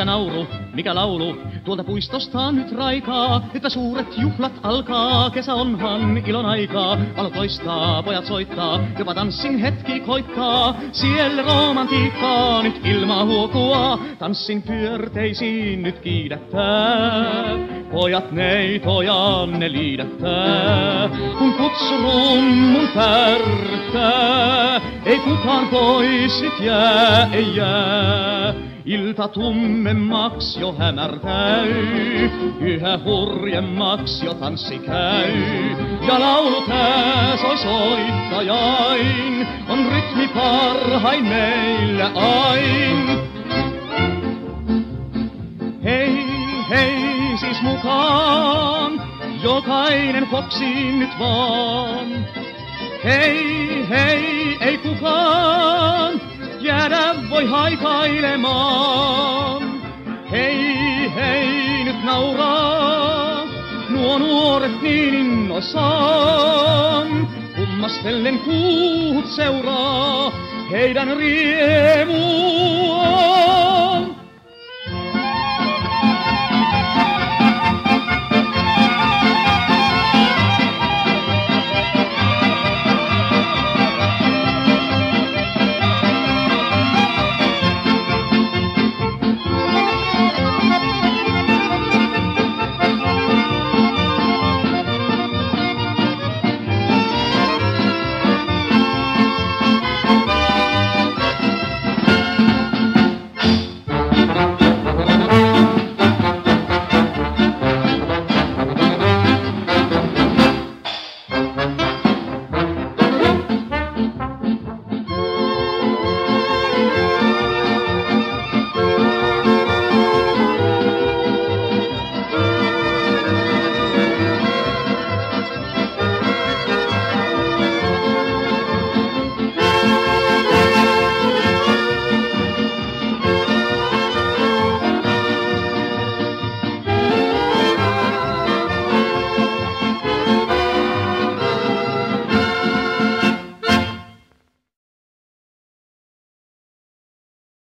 mikä nauru, mikä laulu, tuolta puistosta nyt raikaa, että suuret juhlat alkaa, kesä onhan ilon aikaa, valo toistaa, pojat soittaa, jopa tanssin hetki koittaa, siellä romantiikkaa nyt ilmaa huokua, tanssin pyörteisiin nyt kiidättää, pojat neitoja ne liidättää, kun kutsurummun pärtää, ei kukaan pois nyt jää, ei jää. Ilta tummemmaks jo hämärtäy, yhä hurjemmaks jo tanssi käy. Ja laulu tää soi soittajain, on rytmi parhain meillä ain. Hei, hei siis mukaan, jokainen foksiin nyt vaan. Hei, hei, ei kukaan jäädä voi haikailemaan. Hei, hei, nyt nauraa nuo nuoret niin innoissaan. Kummastellen kuuhut seuraa heidän riemu